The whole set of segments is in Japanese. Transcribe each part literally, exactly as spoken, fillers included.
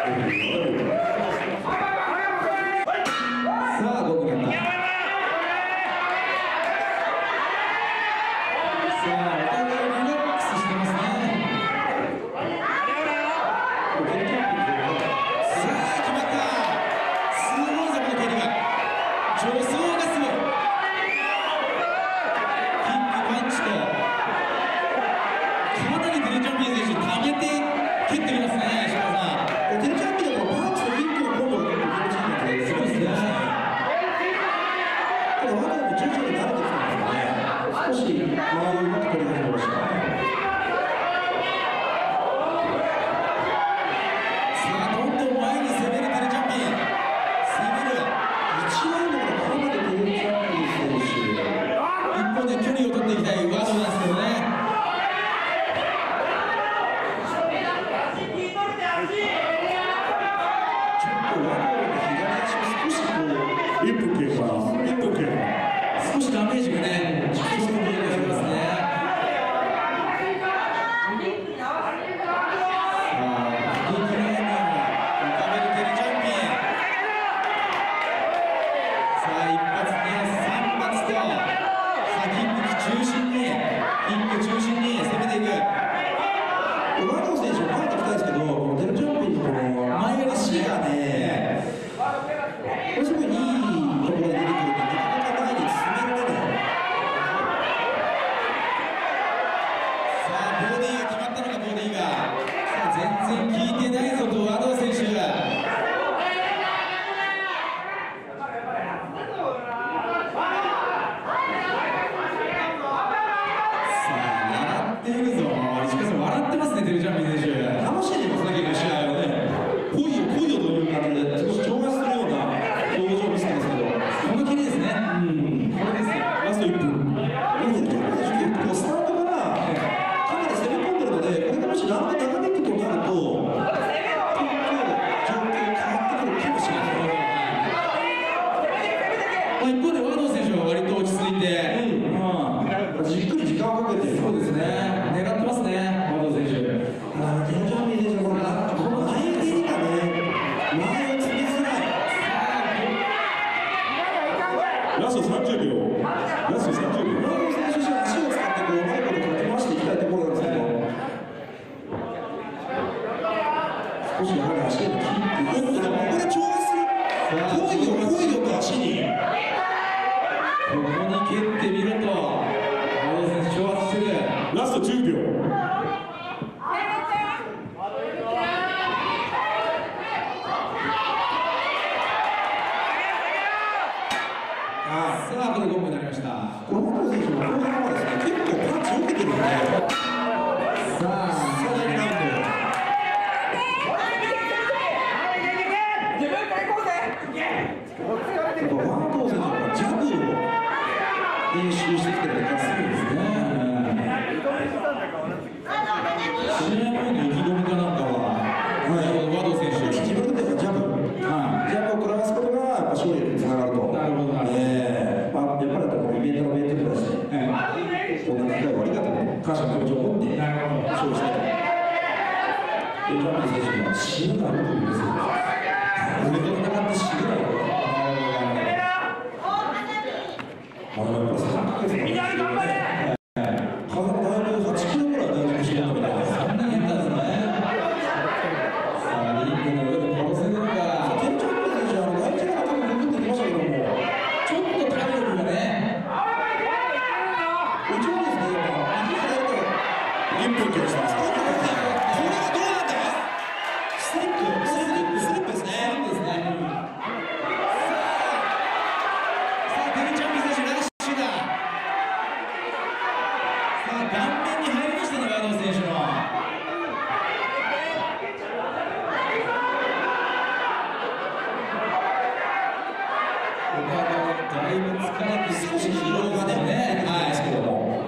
あごくなった。さあお互いリラックスしてますね。さあ決まった。すごいぞこの蹴りが。助走がすごい。キックパンチとかなりテレチャンピン選手溜めて蹴ってきますね。石川さん、テレチャンピンだとパンチとキックのコンボが結構気持ちいいのですごいですね。ただワダも徐々に慣れてきてますね。少し周りをうまく取り始めました。さあどんどん前に攻めるテレチャンピン。攻めるいちラウンドからかなりテレチャンピン選手一方で距離を取っていきたいワードなんですけどね。ちょっとワードの左足を少しこういっぷん経過いっぷん経過少しダメージがね少し見えてきますね。中心に、キック中心に攻めていく。ワド選手も入ってきたんですけど、このテレチャンピンのこの前足がね、ものすごいいいところで出てくるんで、なかなか前に進められない。さあ、ボディが決まったのか、ボディが。さあ、全然効いてないぞと、ワド選手が。テレチャンピン選手楽しんでますね、結構試合をね。来いよ来いよという感じで少し挑発するような表情を見せてますけど、この切りですね。うん、これですよ。ラストいっぷん。テレチャンピン選手結構スタートからかなり攻め込んでるので、これがもしラウンド長引くとなると結構状況変わってくるかもしれないですね。まあ、一方でワード選手は割と落ち着いて、うんうん、じっくり時間をかけて、そうですね、狙ってますね、ワード選手。テレチャンピン選手のこの前蹴りがね、前をつきづらい。ラストさんじゅうびょう。ラストさんじゅうびょう。ワード選手としては足を使ってこううまいことかき回していきたいところなんですけど、少しやはり足を切って、おっとでもここで挑発する。来いよ来いよと足に。ここに蹴ってみると、ワード選手挑発してる。ラストじゅうびょう。さあ、これゴムになりました。このワード選手の後半はですね、結構パンチ受けてるんで、さあ、さらにラウンド。ワード選手はジャブを練習してきてるのがすごいですね。試合前の意気込みかなんかは、ワード選手自分でジャブ、ジャブを食らわすことがやっぱ勝利につながると。なるほどなるほど。えー、まあやっぱりこのイベントのイベントだし、こんな機会をありがとう感謝の気持ちを持って勝利したい。ジャンピン選手が死ぬだろうというですね。上と戦って死ぬだろう。まだやっぱりさんかげつみんな頑張れ。はちキロぐらい大丈夫してるみたいな。そんなに減ったんですね。さあリングの上で殺せるのか。テレチャンピン選手は第一が多分潜ってきましたけども、ちょっと体力がね。一応ですね、右左といっぷん経過してます。これはどうなんだ。スリップスリップスリップですね。スリップですね。さあテレチャンピン選手ラッシュだ。顔面に入りましたね、ワード選手の。だいぶ疲れて少し疲労がね、はい、ですけども。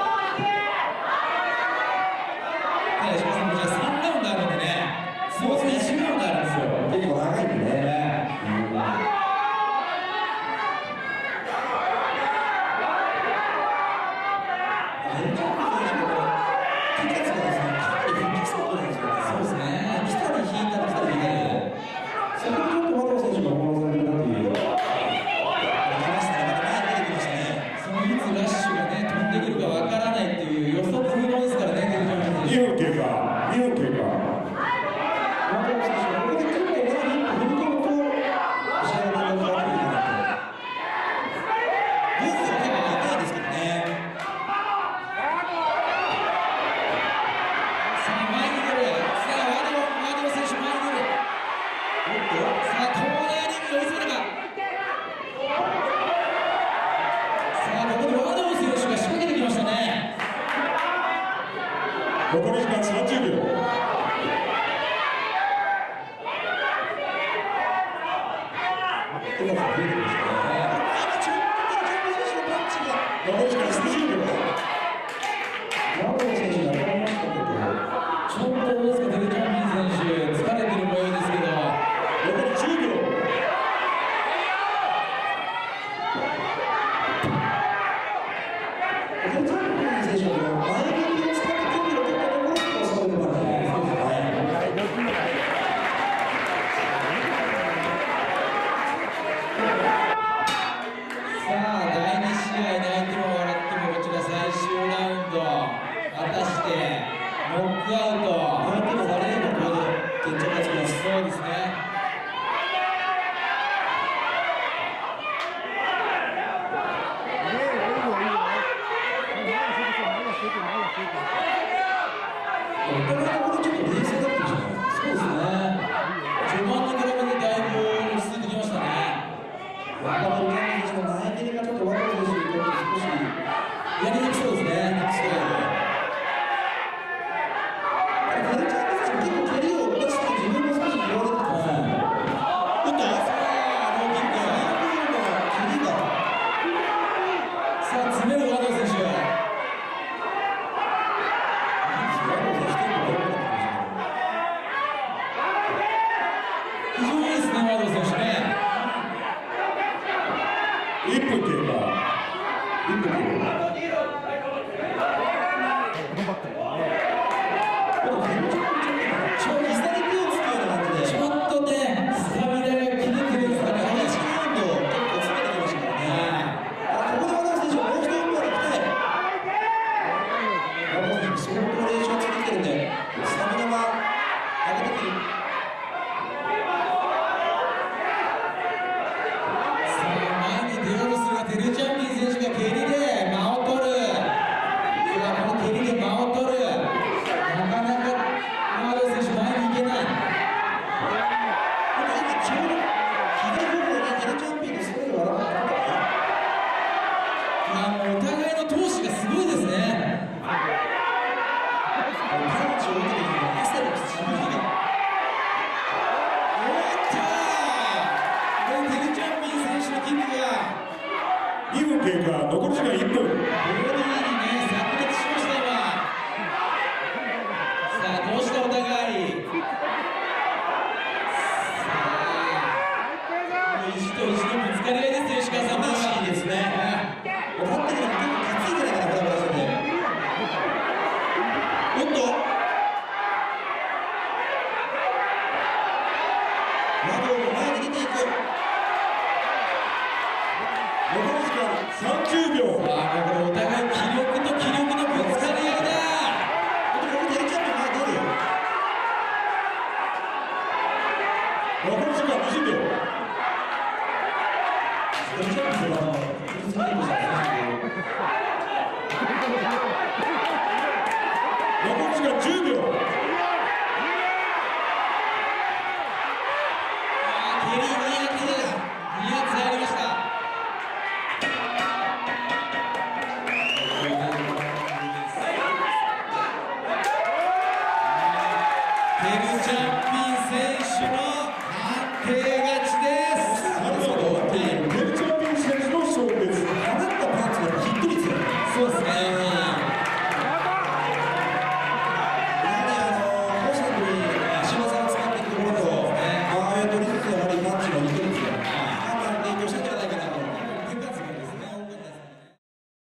ただ石川さんもじゃあさんラウンドあるんでね、そうですね、いちラウンドあるんですよ。結構長いんでね。そうですね。来たり引いたり来たり引いたり。 ちょっとどうですか、テレチャンピン選手、疲れてる模様ですけど、 残りじゅうびょう。テレチャンピン選手は前向きを使って権利を取ったところをそういうのがあるんですね。 さあ、だいに試合泣いても笑ってもこちら最終ラウンド、果たしてノックアウト、 泣いても笑えばこれで決着がつきます。 そうですね。 お互いのところちょっと冷静だったんじゃない？ そうですね。序盤に比べてだいぶ落ち着いてきましたね。 若手の前蹴りがちょっと若手選手にとって少しやりにくそうですね。 テレチャンピン選手結構蹴りを出して自分も少し言われてたんですよ。打った？さあ、ローキック。蹴りが。 さあ、詰める和田選手。非常にいいですね、和田選手ね。 いっぷん経過。いっぷん経過。ちょっと膝に手をつくような感じで。 ちょっとね、スタミナが切れてるんですかね。 激しくラウンドを結構詰めてきましたからね。あ、ここで和田選手もう一度一本行きたい。和田選手、相当練習を続けてるんで、スタミナは上げてくる。 テレチャンピン選手が蹴りで間を取る。さあ、この蹴りで間を取る。なかなか和田選手前に行けない。 今ちょうど左方向にテレチャンピンのすごい笑ったから。 あのお互いの闘志がすごいですね。 パンチを受けてきて汗のしぶきが。 おっとー。テレチャンピン選手のキックが。 にふん経過、残り時間いっぷん。ボディにね、 炸裂しました今。さあ、どうしたお互い。さあ、意地と意地のぶつかり合いですよ、石川さん。 楽しいですね。立ってるのが結構きついんじゃないかな、これからしてて。おっと。窓を前に出ていく。残り時間さんじゅうびょう。 さあ、これお互い気力と気力のぶつかり合いだ。 これテレチャンピン前出るよ。残り時間にじゅうびょう。テレチャンピンは残り時間じゅうびょう。 蹴りに発だ。に発入りました。テレチャンピン選手の